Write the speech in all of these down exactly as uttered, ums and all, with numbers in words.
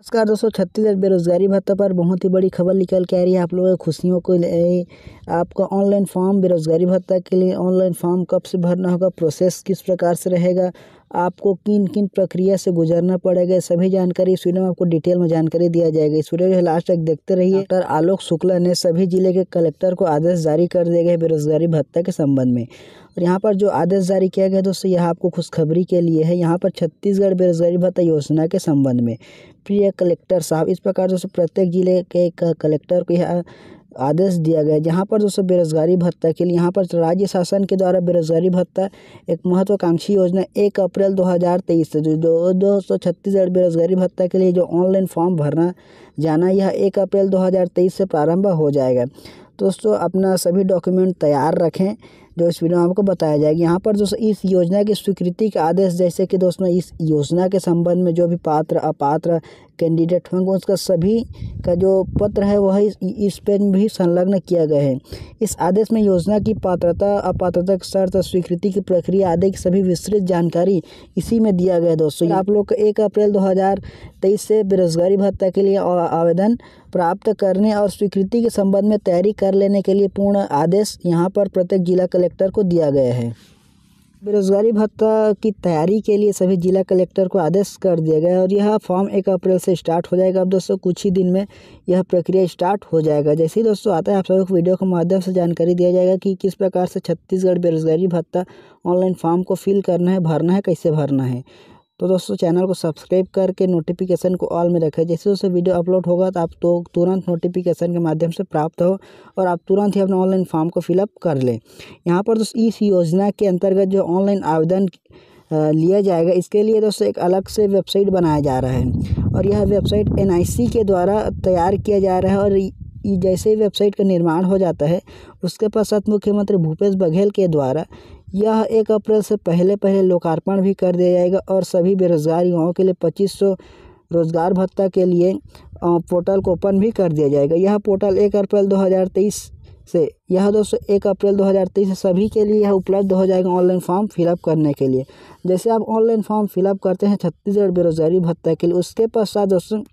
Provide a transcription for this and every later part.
नमस्कार दोस्तों, छत्तीसगढ़ बेरोजगारी भत्ता पर बहुत ही बड़ी खबर निकल के आ रही है। आप लोगों की खुशियों को ले आपका ऑनलाइन फॉर्म बेरोजगारी भत्ता के लिए ऑनलाइन फॉर्म कब से भरना होगा, प्रोसेस किस प्रकार से रहेगा, आपको किन किन प्रक्रिया से गुजरना पड़ेगा, सभी जानकारी इस वीडियो में आपको डिटेल में जानकारी दिया जाएगा। इस वीडियो को लास्ट तक देखते रहिए। डॉक्टर आलोक शुक्ला ने सभी जिले के कलेक्टर को आदेश जारी कर दिए गए बेरोजगारी भत्ता के संबंध में। और यहाँ पर जो आदेश जारी किया गया दोस्तों, यह आपको खुशखबरी के लिए है। यहाँ पर छत्तीसगढ़ बेरोजगारी भत्ता योजना के संबंध में प्रिय कलेक्टर साहब, इस प्रकार दोस्तों प्रत्येक जिले के कलेक्टर को यह आदेश दिया गया। जहाँ पर दोस्तों बेरोजगारी भत्ता के लिए यहाँ पर राज्य शासन के द्वारा बेरोजगारी भत्ता एक महत्वाकांक्षी योजना एक अप्रैल दो हज़ार तेईस से जो दोस्तों छत्तीसगढ़ बेरोजगारी भत्ता के लिए जो ऑनलाइन फॉर्म भरना जाना, यह एक अप्रैल दो हज़ार तेईस से प्रारंभ हो जाएगा। दोस्तों अपना सभी डॉक्यूमेंट तैयार रखें जो इस वीडियो में आपको बताया जाएगा। यहाँ पर दोस्तों इस योजना की स्वीकृति का आदेश, जैसे कि दोस्तों इस योजना के संबंध में जो भी पात्र अपात्र कैंडिडेट होंगे उसका सभी का जो पत्र है वह इस, इस पेज में भी संलग्न किया गया है। इस आदेश में योजना की पात्रता अपात्रता शर्त स्वीकृति की प्रक्रिया आदि की सभी विस्तृत जानकारी इसी में दिया गया है। दोस्तों आप लोग को एक अप्रैल दो हज़ार तेईस से बेरोजगारी भत्ता के लिए आवेदन प्राप्त करने और स्वीकृति के संबंध में तैयारी कर लेने के लिए पूर्ण आदेश यहाँ पर प्रत्येक जिला कलेक्टर को दिया गया है। बेरोजगारी भत्ता की तैयारी के लिए सभी जिला कलेक्टर को आदेश कर दिया गया है और यह फॉर्म एक अप्रैल से स्टार्ट हो जाएगा। अब दोस्तों कुछ ही दिन में यह प्रक्रिया स्टार्ट हो जाएगा। जैसे ही दोस्तों आता है आप सबको वीडियो के माध्यम से जानकारी दिया जाएगा कि किस प्रकार से छत्तीसगढ़ बेरोजगारी भत्ता ऑनलाइन फॉर्म को फिल करना है, भरना है, कैसे भरना है। तो दोस्तों चैनल को सब्सक्राइब करके नोटिफिकेशन को ऑल में रखें। जैसे दोस्तों वीडियो अपलोड होगा तो आप तो तुरंत नोटिफिकेशन के माध्यम से प्राप्त हो और आप तुरंत ही अपना ऑनलाइन फॉर्म को फिलअप कर लें। यहाँ पर दोस्तों इस योजना के अंतर्गत जो ऑनलाइन आवेदन लिया जाएगा, इसके लिए दोस्तों एक अलग से वेबसाइट बनाया जा रहा है और यह वेबसाइट एन आई सी के द्वारा तैयार किया जा रहा है। और जैसे ही वेबसाइट का निर्माण हो जाता है उसके पश्चात मुख्यमंत्री भूपेश बघेल के द्वारा यह एक अप्रैल से पहले पहले लोकार्पण भी कर दिया जाएगा और सभी बेरोजगार युवाओं के लिए पच्चीस सौ रोजगार भत्ता के लिए पोर्टल को ओपन भी कर दिया जाएगा। यह पोर्टल एक अप्रैल दो हज़ार तेईस से यह दोस्तों एक अप्रैल दो हज़ार तेईस से सभी के लिए यह उपलब्ध हो जाएगा ऑनलाइन फॉर्म फिलअप करने के लिए। जैसे आप ऑनलाइन फॉर्म फिलअप करते हैं छत्तीसगढ़ बेरोजगारी भत्ता के लिए, उसके पश्चात दोस्तों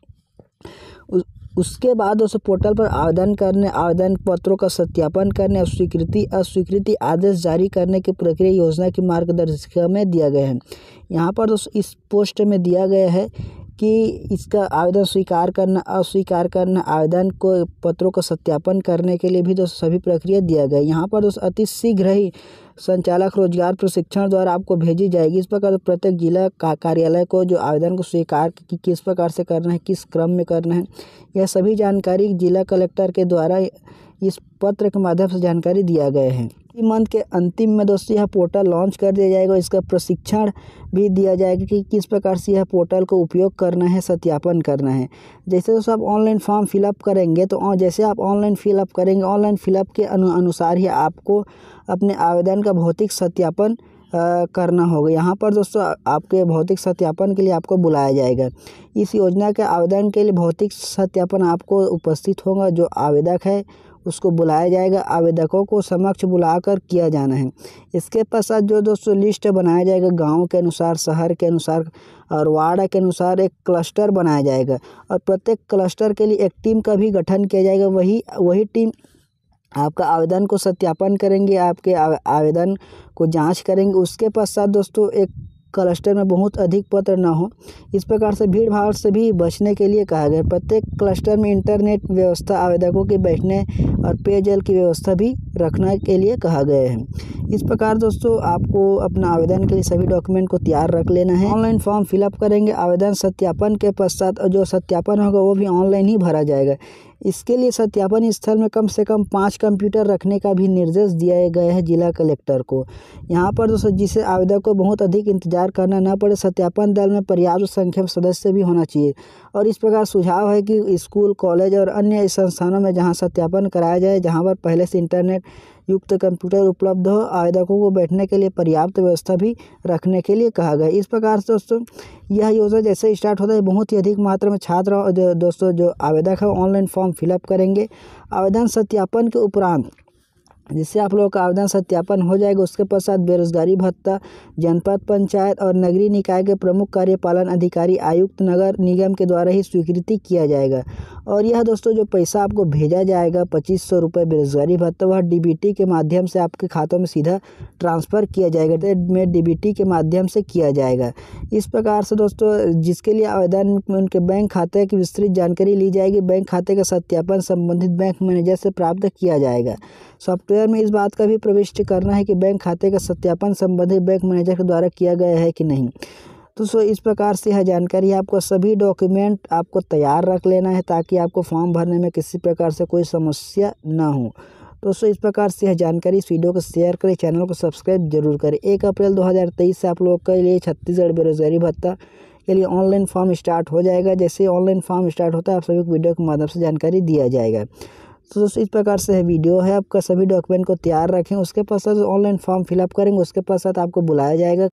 उसके बाद दोस्तों पोर्टल पर आवेदन करने, आवेदन पत्रों का सत्यापन करने और स्वीकृति अस्वीकृति आदेश जारी करने की प्रक्रिया योजना की मार्गदर्शिका में दिया गया है। यहाँ पर दोस्तों इस पोस्ट में दिया गया है कि इसका आवेदन स्वीकार करना, अस्वीकार करना, आवेदन को पत्रों का सत्यापन करने के लिए भी दोस्तों सभी प्रक्रिया दिया गया है। यहाँ पर दोस्तों अति शीघ्र ही संचालक रोजगार प्रशिक्षण द्वारा आपको भेजी जाएगी। इस प्रकार प्रत्येक जिला का कार्यालय को जो आवेदन को स्वीकार कि किस प्रकार से करना है, किस क्रम में करना है, यह सभी जानकारी जिला कलेक्टर के द्वारा इस पत्र के माध्यम से जानकारी दिया गया है। इस मंथ के अंतिम में दोस्तों यह पोर्टल लॉन्च कर दिया जाएगा। इसका प्रशिक्षण भी दिया जाएगा कि किस प्रकार से यह पोर्टल को उपयोग करना है, सत्यापन करना है। जैसे दोस्तों आप ऑनलाइन फॉर्म फिलअप करेंगे तो जैसे आप ऑनलाइन फिलअप करेंगे, ऑनलाइन फिलअप के अनु अनुसार ही आपको अपने आवेदन का भौतिक सत्यापन आ, करना होगा। यहाँ पर दोस्तों आपके भौतिक सत्यापन के लिए आपको बुलाया जाएगा। इस योजना के आवेदन के लिए भौतिक सत्यापन आपको उपस्थित होगा। जो आवेदक है उसको बुलाया जाएगा, आवेदकों को समक्ष बुलाकर किया जाना है। इसके पश्चात जो दोस्तों लिस्ट बनाया जाएगा गांव के अनुसार, शहर के अनुसार और वार्ड के अनुसार एक क्लस्टर बनाया जाएगा और प्रत्येक क्लस्टर के लिए एक टीम का भी गठन किया जाएगा। वही वही टीम आपका आवेदन को सत्यापन करेंगे, आपके आवेदन को जांच करेंगे। उसके पश्चात दोस्तों एक क्लस्टर में बहुत अधिक पत्र न हो, इस प्रकार से भीड़ भाड़ से भी बचने के लिए कहा गया। प्रत्येक क्लस्टर में इंटरनेट व्यवस्था, आवेदकों के बैठने और पेयजल की व्यवस्था भी रखने के लिए कहा गया है। इस प्रकार दोस्तों आपको अपना आवेदन के लिए सभी डॉक्यूमेंट को तैयार रख लेना है। ऑनलाइन फॉर्म फिलअप करेंगे, आवेदन सत्यापन के पश्चात जो सत्यापन होगा वो भी ऑनलाइन ही भरा जाएगा। इसके लिए सत्यापन स्थल में कम से कम पाँच कंप्यूटर रखने का भी निर्देश दिया गया है जिला कलेक्टर को। यहाँ पर दोस्तों जिसे आवेदक को बहुत अधिक इंतजार करना न पड़े, सत्यापन दल में पर्याप्त संख्या में सदस्य भी होना चाहिए। और इस प्रकार सुझाव है कि स्कूल, कॉलेज और अन्य संस्थानों में जहाँ सत्यापन कराया जाए, जहाँ पर पहले से इंटरनेट युक्त कंप्यूटर उपलब्ध हो, आवेदकों को बैठने के लिए पर्याप्त व्यवस्था भी रखने के लिए कहा गया। इस प्रकार से दोस्तों यह योजना जैसे स्टार्ट होता है बहुत ही अधिक मात्रा में छात्र दोस्तों जो आवेदक है ऑनलाइन फॉर्म फिलअप करेंगे। आवेदन सत्यापन के उपरांत जिससे आप लोगों का आवेदन सत्यापन हो जाएगा। उसके पश्चात बेरोजगारी भत्ता जनपद पंचायत और नगरीय निकाय के प्रमुख कार्यपालन अधिकारी आयुक्त नगर निगम के द्वारा ही स्वीकृति किया जाएगा। और यह दोस्तों जो पैसा आपको भेजा जाएगा पच्चीस सौ रुपये बेरोजगारी भत्ता, वह डीबीटी के माध्यम से आपके खातों में सीधा ट्रांसफ़र किया जाएगा, में डीबीटी के माध्यम से किया जाएगा। इस प्रकार से दोस्तों जिसके लिए आवेदन में उनके बैंक खाते की विस्तृत जानकारी ली जाएगी, बैंक खाते का सत्यापन संबंधित बैंक मैनेजर से प्राप्त किया जाएगा। सॉफ्टवेयर में इस बात का भी प्रविष्ट करना है कि बैंक खाते का सत्यापन संबंधित बैंक मैनेजर के द्वारा किया गया है कि नहीं। तो सो इस प्रकार से यह जानकारी आपको सभी डॉक्यूमेंट आपको तैयार रख लेना है ताकि आपको फॉर्म भरने में किसी प्रकार से कोई समस्या ना हो। तो सो इस प्रकार से यह जानकारी इस वीडियो को शेयर करें, चैनल को सब्सक्राइब जरूर करें। एक अप्रैल दो हज़ार तेईस से आप लोगों के लिए छत्तीसगढ़ बेरोजगारी भत्ता के लिए ऑनलाइन फॉर्म स्टार्ट हो जाएगा। जैसे ऑनलाइन फॉर्म स्टार्ट होता है आप सभी को वीडियो के माध्यम से जानकारी दिया जाएगा। तो दोस्तों इस प्रकार से वीडियो है, आपका सभी डॉक्यूमेंट को तैयार रखें। उसके पश्चात ऑनलाइन फॉर्म फिलअप करेंगे, उसके पश्चात आपको बुलाया जाएगा